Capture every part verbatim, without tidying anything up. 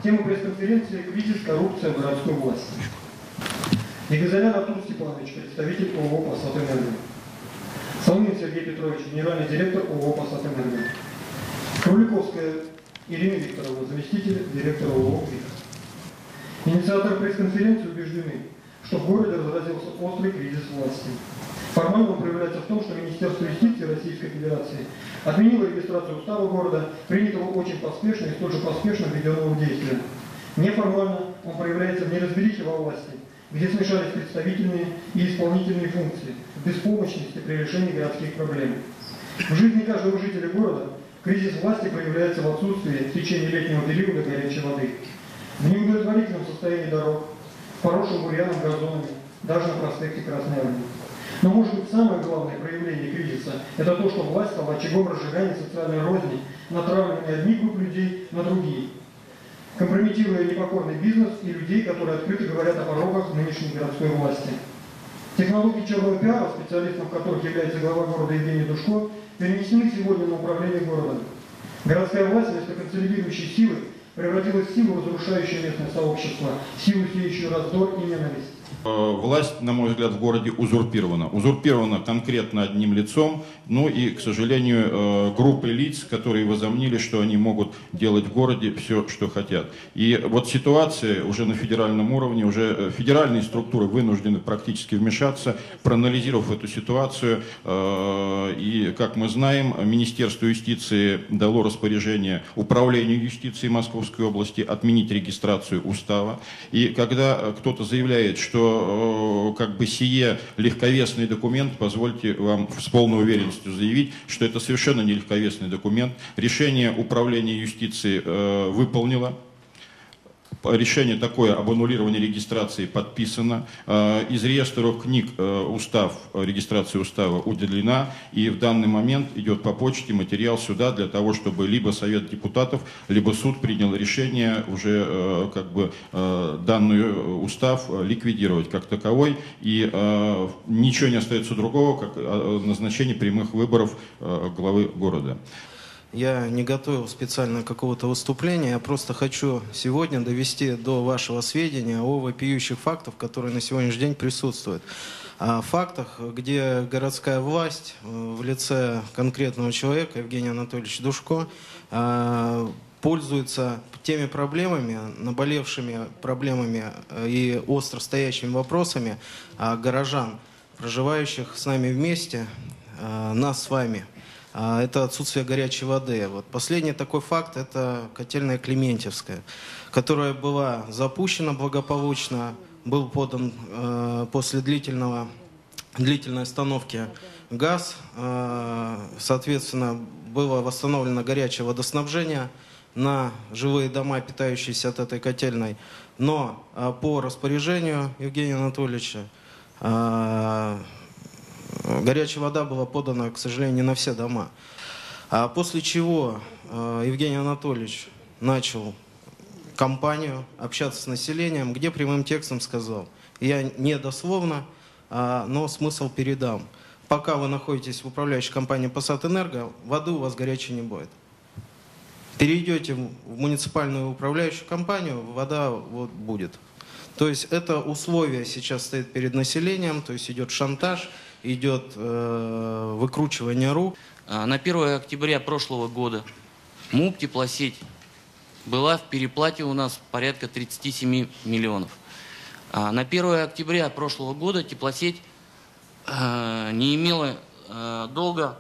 Тема пресс-конференции «Кризис, коррупция в городской власти». Егозарян Артур Степанович, представитель ООО «Пассатэнерго». Соломин Сергей Петрович, генеральный директор ООО «Пассатэнерго». Круликовская Ирина Викторовна, заместитель директора ООО «Вика». Инициаторы пресс-конференции убеждены, что в городе разразился острый кризис власти. Формально он проявляется в том, что Министерство юстиции Российской Федерации отменило регистрацию устава города, принятого очень поспешно и столь же поспешно введенного в действие. Неформально он проявляется в неразберихе во власти, где смешались представительные и исполнительные функции, в беспомощности при решении городских проблем. В жизни каждого жителя города кризис власти проявляется в отсутствии в течение летнего периода горячей воды, в неудовлетворительном состоянии дорог, в поросшем бурьяном газонами, даже на проспекте Красной Армии. Но, может быть, самое главное проявление кризиса – это то, что власть стала очагом разжигания социальной розни, направленной одних групп людей на другие, компрометируя непокорный бизнес и людей, которые открыто говорят о порогах нынешней городской власти. Технологии черного пиара, специалистом которых является глава города Евгений Душко, перенесены сегодня на управление городом. Городская власть вместо консолидирующей силы превратилась в силу, разрушающую местное сообщество, силу, сеющую раздор и ненависть. Власть, на мой взгляд, в городе узурпирована. Узурпирована конкретно одним лицом, ну и, к сожалению, группой лиц, которые возомнили, что они могут делать в городе все, что хотят. И вот ситуация уже на федеральном уровне, уже федеральные структуры вынуждены практически вмешаться, проанализировав эту ситуацию. И, как мы знаем, Министерство юстиции дало распоряжение Управлению юстиции Московской области отменить регистрацию устава. И когда кто-то заявляет, что как бы сие легковесный документ, позвольте вам с полной уверенностью заявить, что это совершенно не легковесный документ. Решение Управления юстиции э, выполнило. Решение такое об аннулировании регистрации подписано. Из реестра книг устав, регистрация устава удалена. И в данный момент идет по почте материал сюда для того, чтобы либо Совет депутатов, либо суд принял решение уже как бы данный устав ликвидировать как таковой. И ничего не остается другого, как назначение прямых выборов главы города. Я не готовил специально какого-то выступления, я просто хочу сегодня довести до вашего сведения о вопиющих фактах, которые на сегодняшний день присутствуют. О фактах, где городская власть в лице конкретного человека, Евгения Анатольевича Душко, пользуется теми проблемами, наболевшими проблемами и остро стоящими вопросами горожан, проживающих с нами вместе, нас с вами. Это отсутствие горячей воды. Вот последний такой факт – это котельная Клементьевская, которая была запущена благополучно, был подан э, после длительного, длительной остановки газ, э, соответственно, было восстановлено горячее водоснабжение на жилые дома, питающиеся от этой котельной. Но э, по распоряжению Евгения Анатольевича э, горячая вода была подана, к сожалению, не на все дома. А после чего э, Евгений Анатольевич начал кампанию, общаться с населением, где прямым текстом сказал, я не дословно, э, но смысл передам. Пока вы находитесь в управляющей компании «Пассатэнерго», воды у вас горячей не будет. Перейдете в муниципальную управляющую компанию, вода вот будет. То есть это условие сейчас стоит перед населением, то есть идет шантаж, идет э, выкручивание рук. На первое октября прошлого года МУП «Теплосеть» была в переплате у нас порядка тридцати семи миллионов. На первое октября прошлого года «Теплосеть» э, не имела э, долга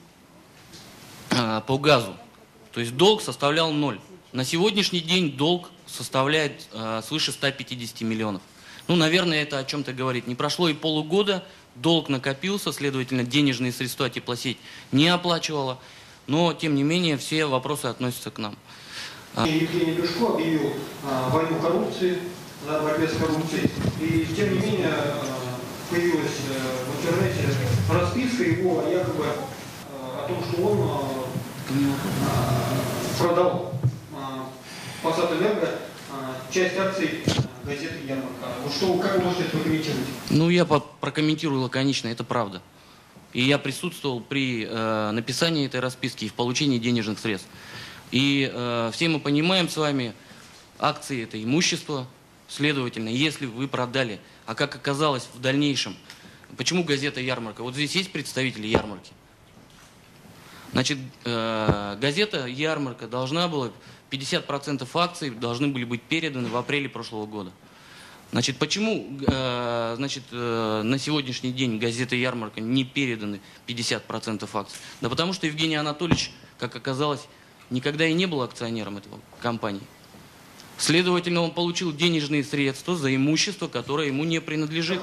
э, по газу. То есть долг составлял ноль. На сегодняшний день долг составляет э, свыше ста пятидесяти миллионов. Ну, наверное, это о чем-то говорит. Не прошло и полугода, долг накопился, следовательно, денежные средства «Теплосеть» не оплачивала. Но, тем не менее, все вопросы относятся к нам. Евгений Душко объявил а, войну коррупции, на борьбе с коррупцией. И, тем не менее, а, появилась а, в интернете расписка его якобы а, о том, что он а, а, продал а, «Пассатэнерго» а, часть акций газеты «Ярмарка». Вот что, как вы можете это прокомментировать? Ну, я прокомментирую лаконично, это правда. И я присутствовал при э, написании этой расписки и в получении денежных средств. И э, все мы понимаем с вами, акции это имущество, следовательно, если вы продали, а как оказалось в дальнейшем, почему газета «Ярмарка»? Вот здесь есть представители «Ярмарки». Значит, э, газета «Ярмарка» должна была, пятьдесят процентов акций должны были быть переданы в апреле прошлого года. Значит, почему э, значит, э, на сегодняшний день газета «Ярмарка» не переданы пятьдесят процентов акций? Да потому что Евгений Анатольевич, как оказалось, никогда и не был акционером этого компании. Следовательно, он получил денежные средства за имущество, которое ему не принадлежит.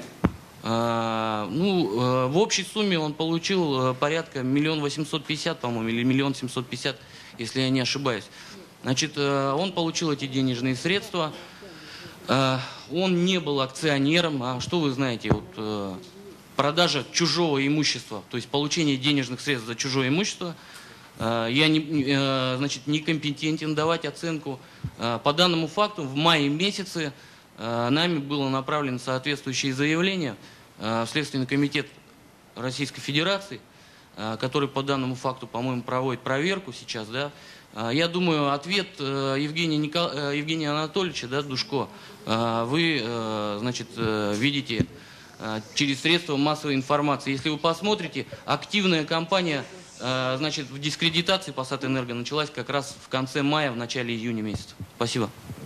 А, ну, э, в общей сумме он получил порядка миллион восемьсот пятьдесят, по-моему, или миллион семьсот пятьдесят, если я не ошибаюсь. Значит, э, он получил эти денежные средства. Э, он не был акционером. А что вы знаете, вот, э, продажа чужого имущества, то есть получение денежных средств за чужое имущество, э, я не, э, значит, не компетентен давать оценку. Э, по данному факту в мае месяце э, нами было направлено соответствующее заявление в Следственный комитет Российской Федерации, который по данному факту, по-моему, проводит проверку сейчас, да. Я думаю, ответ Евгения, Никол... Евгения Анатольевича, да, Душко, вы, значит, видите через средства массовой информации. Если вы посмотрите, активная кампания, значит, в дискредитации Посатэнерго началась как раз в конце мая, в начале июня месяца. Спасибо.